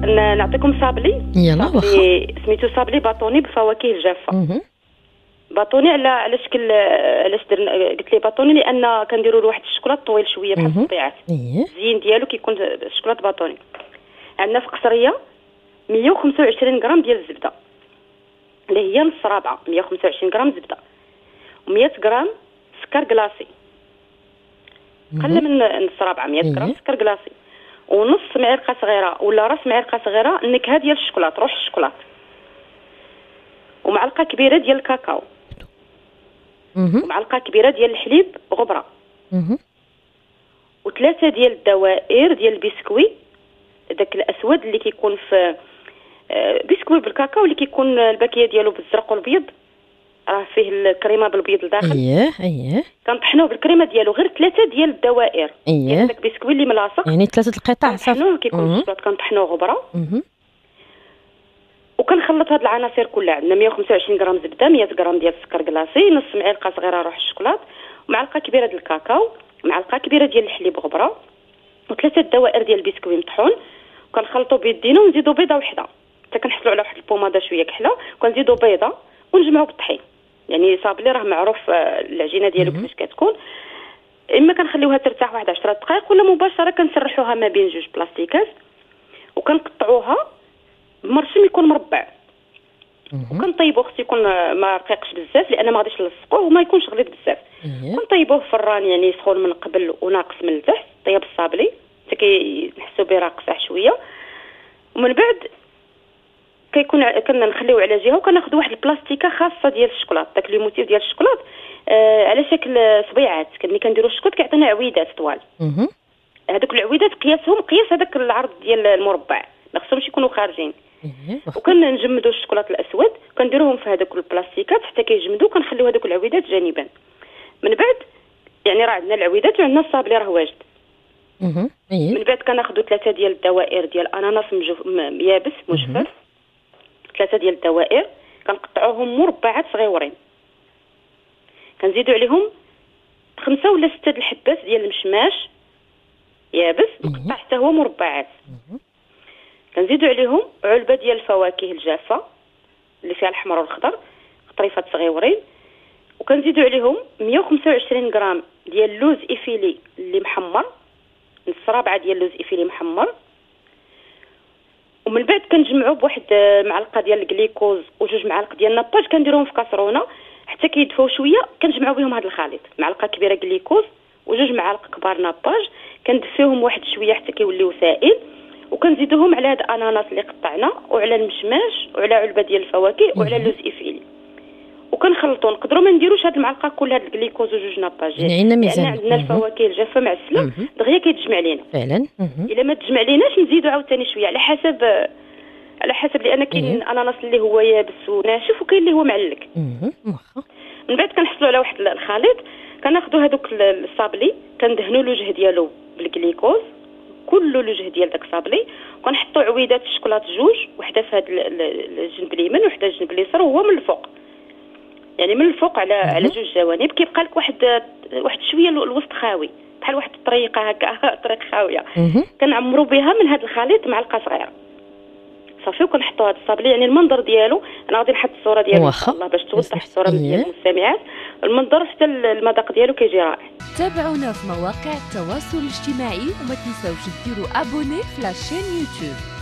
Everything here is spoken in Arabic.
نعطيكم صابلي. يلا واخا. سميتو صابلي باطوني بالفواكه الجافه. باطوني على شكل، علاش قلت لي باطوني لان كنديروا له واحد الشوكولات طويل شويه بحال الصبيعات. الزين ديالو كيكون الشوكولات باطوني. عندنا في قصريه 125 غرام ديال الزبده اللي هي نص رابعه، 125 غرام زبده و100 غرام سكر كلاصي، قل من نص رابعه، 100 غرام سكر كلاصي، ونص معلقه صغيره ولا راس معلقه صغيره النكهه ديال الشوكولات، روح الشوكولات، ومعلقه كبيره ديال الكاكاو، ومعلقه كبيره ديال الحليب غبره، وثلاثه ديال الدوائر ديال البسكوي داك الاسود اللي كيكون في بسكوي بالكاكاو اللي كيكون الباكيه ديالو بالزرق والبيض، راه فيه الكريمه بالبيض لداخل. اييه كنطحنوه بالكريمه ديالو، غير ثلاثه ديال الدوائر ديال داك البسكوي اللي ملاصق، يعني ثلاثه القطع صافي كيكون الشوكولات كنطحنوه غبره. وكنخلط هاد العناصر كلها. عندنا 125 غرام زبده، 100 غرام ديال السكر كلاصي، نص معلقه صغيره روح الشوكولات، ومعلقه كبيره ديال الكاكاو، معلقه كبيره ديال الحليب غبره، وثلاثه دوائر ديال البسكوي مطحون. وكنخلطوا بيدينا ونزيدوا بيضه وحده حتى كنحصلوا على واحد البوماده شويه كحله، وكنزيدوا بيضه ونجمعوا بالطحين. يعني صابلي راه معروف العجينه ديالو كيفاش كتكون. اما كنخليوها ترتاح واحد 10 دقائق ولا مباشره كنسرحوها ما بين جوج بلاستيكات وكنقطعوها بمرشم يكون مربع، وكنطيبوه. خصو يكون ما رقيقش بزاف لان ما غاديش نلصقوه وما يكونش غليظ بزاف. كنطيبوه في الران يعني سخون من قبل وناقص من التحت، طيب الصابلي حتى كنحسوا به راقصه شويه. ومن بعد كنا نخليوه على جهه وكناخذ واحد البلاستيكه خاصه ديال الشوكولات، داك لي موتيف ديال الشوكولات على شكل صبيعات. ملي كنديروا الشوكولات كيعطينا عويدات طوال. هذوك العويدات قياسهم قياس هذاك العرض ديال المربع، ما خصهمش يكونوا خارجين. وكنجمدوا الشوكولات الاسود كنديروهم في هذوك البلاستيكات حتى كيجمدوا، كنخليو هذوك العويدات جانبا. من بعد يعني راه عندنا العويدات وعندنا الصابلي راه واجد. من بعد كناخذوا ثلاثه ديال الدوائر ديال اناناس يابس مجفف، ثلاثه ديال الدوائر كنقطعوهم مربعات صغيورين، كنزيدوا عليهم 5 ولا 6 د الحبات ديال المشماش يابس مقطع حتى هو مربعات. كنزيدوا عليهم علبه ديال الفواكه الجافه اللي فيها الاحمر والخضر قطريفات صغيورين، وكنزيدوا عليهم 125 غرام ديال اللوز افيلي اللي محمر، نص رابعه ديال اللوز افيلي محمر. ومن بعد كنجمعوا بواحد معلقه ديال الجليكوز وجوج معالق ديال الناباج، كنديروهم في كاسرونه حتى كيدفوا شويه، كنجمعوا بهم هذا الخليط، معلقه كبيره جليكوز وجوج معالق كبار ناباج، كندفيوهم واحد شويه حتى كيوليو سائل، وكنزيدوهم على هاد الاناناس اللي قطعنا وعلى المشماش وعلى علبه ديال الفواكه وعلى اللوز افيلي، وكنخلطوا. نقدروا ما نديروش هاد المعلقه كلها د الجليكوز وجوج ناباج لان عندنا الفواكه الجافه معسله دغيا كيتجمع لينا فعلا. الا ما تجمع ليناش نزيدوا عاوتاني شويه على حسب لان كاين الاناناس اللي هو يابس وناشف وكاين اللي هو معلك. من بعد كنحصلوا على واحد الخليط، كناخذوا هذوك الصابلي كندهنوا الوجه ديالو بالجليكوز، كل الوجه ديال داك الصابلي، وكنحطوا عويدات الشوكولات جوج، وحده في هذا الجنب اليمين وحده الجنب اليسار، وهو من الفوق يعني من الفوق على جوج جوانب. كيبقى لك واحد شويه الوسط خاوي بحال واحد الطريقه هكا طريق خاويه. كنعمروا بها من هذا الخليط معلقه صغيره صافي، وكنحطوا هذا الصابلي. يعني المنظر ديالو انا غادي نحط الصوره ديالو ان شاء الله باش توضح الصوره ديال المستمعات. المنظر حتى المذاق ديالو كيجي رائع. تابعونا في مواقع التواصل الاجتماعي وما تنساوش ديروا ابوني في لاشين يوتيوب.